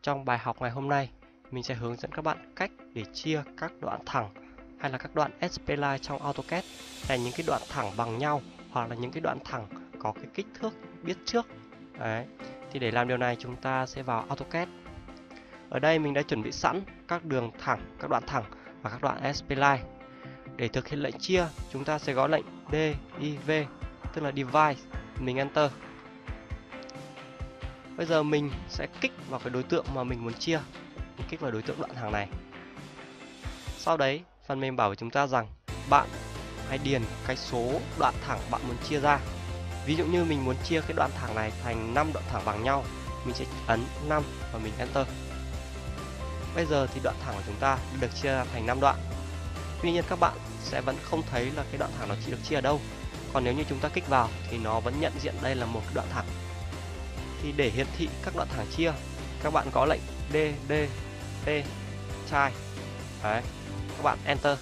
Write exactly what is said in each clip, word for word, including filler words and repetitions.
Trong bài học ngày hôm nay, mình sẽ hướng dẫn các bạn cách để chia các đoạn thẳng hay là các đoạn spline trong AutoCAD thành những cái đoạn thẳng bằng nhau, hoặc là những cái đoạn thẳng có cái kích thước biết trước. Đấy. Thì để làm điều này, chúng ta sẽ vào AutoCAD. Ở đây mình đã chuẩn bị sẵn các đường thẳng, các đoạn thẳng và các đoạn spline. Để thực hiện lệnh chia, chúng ta sẽ gõ lệnh div, tức là divide, mình enter. Bây giờ mình sẽ kích vào cái đối tượng mà mình muốn chia, mình kích vào đối tượng đoạn thẳng này. Sau đấy, phần mềm bảo với chúng ta rằng bạn hãy điền cái số đoạn thẳng bạn muốn chia ra. Ví dụ như mình muốn chia cái đoạn thẳng này thành năm đoạn thẳng bằng nhau, mình sẽ ấn năm và mình enter. Bây giờ thì đoạn thẳng của chúng ta được chia ra thành năm đoạn. Tuy nhiên các bạn sẽ vẫn không thấy là cái đoạn thẳng nó chỉ được chia ở đâu. Còn nếu như chúng ta kích vào thì nó vẫn nhận diện đây là một cái đoạn thẳng. Thì để hiển thị các đoạn thẳng chia, các bạn có lệnh D, D, P, chai. Đấy, các bạn enter.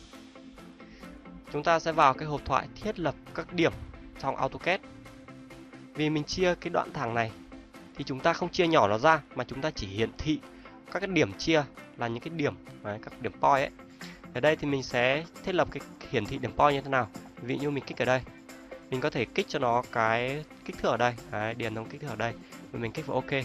Chúng ta sẽ vào cái hộp thoại thiết lập các điểm trong AutoCAD. Vì mình chia cái đoạn thẳng này thì chúng ta không chia nhỏ nó ra, mà chúng ta chỉ hiển thị các cái điểm chia là những cái điểm, đấy, các điểm point ấy. Ở đây thì mình sẽ thiết lập cái hiển thị điểm point như thế nào. Ví dụ như mình kích ở đây, mình có thể kích cho nó cái kích thước ở đây, đấy, điền trong kích thước ở đây, và mình kích vào OK.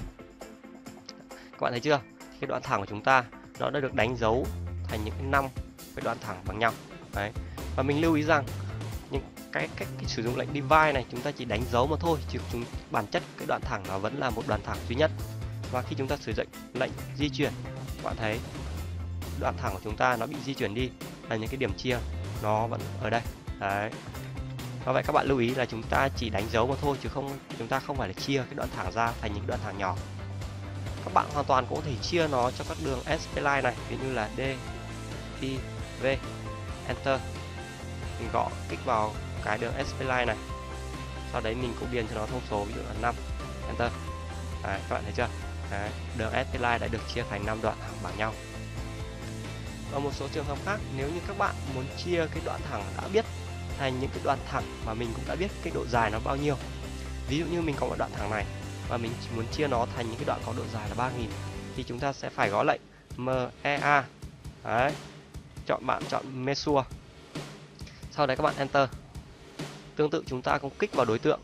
Các bạn thấy chưa? Cái đoạn thẳng của chúng ta nó đã được đánh dấu thành những cái năm cái đoạn thẳng bằng nhau. Đấy. Và mình lưu ý rằng những cái cách sử dụng lệnh divide này chúng ta chỉ đánh dấu mà thôi, chứ chúng bản chất cái đoạn thẳng nó vẫn là một đoạn thẳng duy nhất. Và khi chúng ta sử dụng lệnh di chuyển, các bạn thấy đoạn thẳng của chúng ta nó bị di chuyển đi, là những cái điểm chia nó vẫn ở đây. Đấy. Và vậy các bạn lưu ý là chúng ta chỉ đánh dấu mà thôi, chứ không chúng ta không phải là chia cái đoạn thẳng ra thành những đoạn thẳng nhỏ. Các bạn hoàn toàn cũng có thể chia nó cho các đường spline này, ví dụ như là D, I, V, enter. Mình gõ kích vào cái đường spline này, sau đấy mình cũng điền cho nó thông số, ví dụ là năm, enter. Đấy, các bạn thấy chưa? Đấy, đường spline đã được chia thành năm đoạn thẳng bằng nhau. Ở một số trường hợp khác, nếu như các bạn muốn chia cái đoạn thẳng đã biết thành những cái đoạn thẳng mà mình cũng đã biết cái độ dài nó bao nhiêu. Ví dụ như mình có một đoạn thẳng này và mình muốn chia nó thành những cái đoạn có độ dài là ba nghìn, thì chúng ta sẽ phải gõ lệnh mea. Đấy. Chọn bạn chọn measure. Sau đấy các bạn enter. Tương tự chúng ta cũng kích vào đối tượng.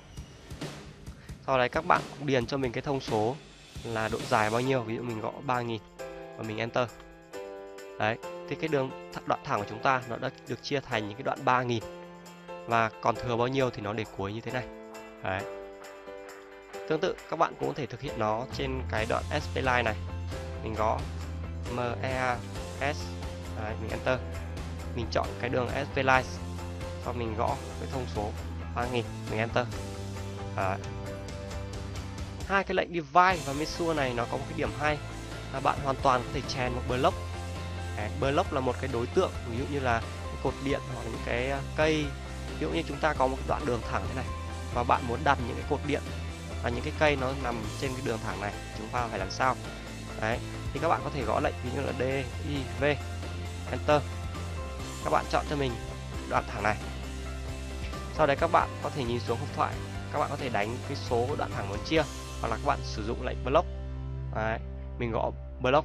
Sau đấy các bạn cũng điền cho mình cái thông số là độ dài bao nhiêu, ví dụ mình gõ ba nghìn và mình enter. Đấy, thì cái đường đoạn thẳng của chúng ta nó đã được chia thành những cái đoạn ba nghìn, và còn thừa bao nhiêu thì nó để cuối như thế này. Đấy. Tương tự các bạn cũng có thể thực hiện nó trên cái đoạn spline này. Mình gõ meas, đấy, mình enter. Mình chọn cái đường spline, sau mình gõ cái thông số ba nghìn, mình enter. Đấy. Hai cái lệnh divide và measure này nó có một cái điểm hay là bạn hoàn toàn có thể chèn một block. Đấy, block là một cái đối tượng, ví dụ như là cái cột điện hoặc là những cái cây. Ví dụ như chúng ta có một đoạn đường thẳng thế này và bạn muốn đặt những cái cột điện và những cái cây nó nằm trên cái đường thẳng này, chúng ta phải làm sao? Đấy, thì các bạn có thể gõ lệnh ví dụ là D, I, V, enter. Các bạn chọn cho mình đoạn thẳng này. Sau đấy các bạn có thể nhìn xuống hộp thoại, các bạn có thể đánh cái số đoạn thẳng muốn chia, hoặc là các bạn sử dụng lệnh block. Đấy, mình gõ block.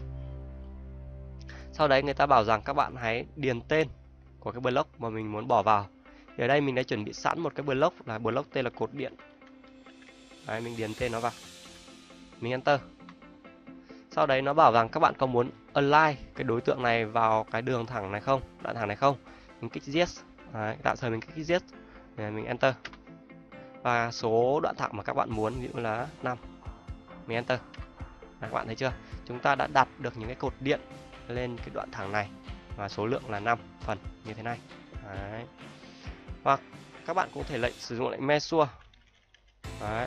Sau đấy người ta bảo rằng các bạn hãy điền tên của cái block mà mình muốn bỏ vào. Thì ở đây mình đã chuẩn bị sẵn một cái block, là block tên là cột điện. Đấy, mình điền tên nó vào, mình enter. Sau đấy nó bảo rằng các bạn có muốn align cái đối tượng này vào cái đường thẳng này không, đoạn thẳng này không. Mình kích yes. Đấy, tạm thời mình kích yes. Đấy, mình enter. Và số đoạn thẳng mà các bạn muốn, ví dụ là năm, mình enter. Đấy, các bạn thấy chưa? Chúng ta đã đặt được những cái cột điện lên cái đoạn thẳng này và số lượng là năm phần như thế này. Đấy. Hoặc các bạn cũng có thể lệnh sử dụng lệnh measure. Đấy.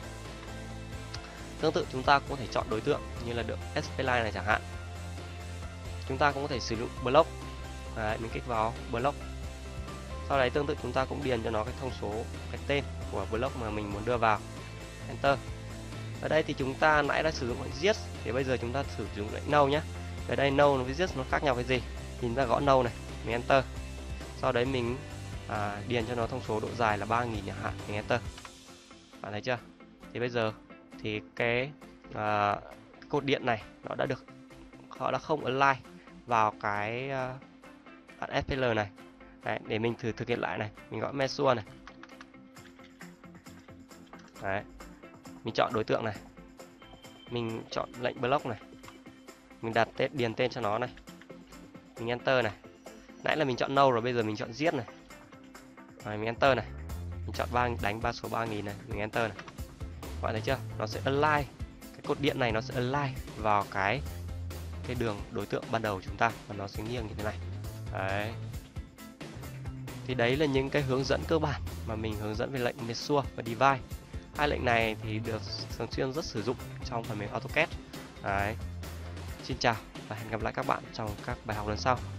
Tương tự chúng ta cũng có thể chọn đối tượng như là đường spline này chẳng hạn. Chúng ta cũng có thể sử dụng block. Đấy, mình kích vào block. Sau đấy tương tự chúng ta cũng điền cho nó cái thông số, cái tên của block mà mình muốn đưa vào. Enter. Ở đây thì chúng ta nãy đã sử dụng lệnh yes, thì bây giờ chúng ta sử dụng lệnh no nhé. Ở đây no với yes nó khác nhau cái gì? Thì chúng ta gõ no này, mình enter. Sau đấy mình à, điền cho nó thông số độ dài là ba nghìn chẳng hạn, mình enter. Bạn thấy chưa? Thì bây giờ thì cái à, cột điện này nó đã được họ đã không align vào cái uh, đoạn ép pê lờ này. Đấy, để mình thử thực hiện lại này, mình gõ measure này. Đấy, mình chọn đối tượng này, mình chọn lệnh block này, mình đặt tên, điền tên cho nó này, mình enter này. Nãy là mình chọn no rồi, bây giờ mình chọn giết này. Rồi mình enter này, mình chọn ba, đánh ba số ba nghìn này, mình enter này. Các bạn thấy chưa? Nó sẽ align, cái cột điện này nó sẽ align vào cái cái đường đối tượng ban đầu của chúng ta, và nó sẽ nghiêng như thế này. Đấy. Thì đấy là những cái hướng dẫn cơ bản mà mình hướng dẫn về lệnh measure và divide. Hai lệnh này thì được thường xuyên rất sử dụng trong phần mềm AutoCAD. Đấy. Xin chào và hẹn gặp lại các bạn trong các bài học lần sau.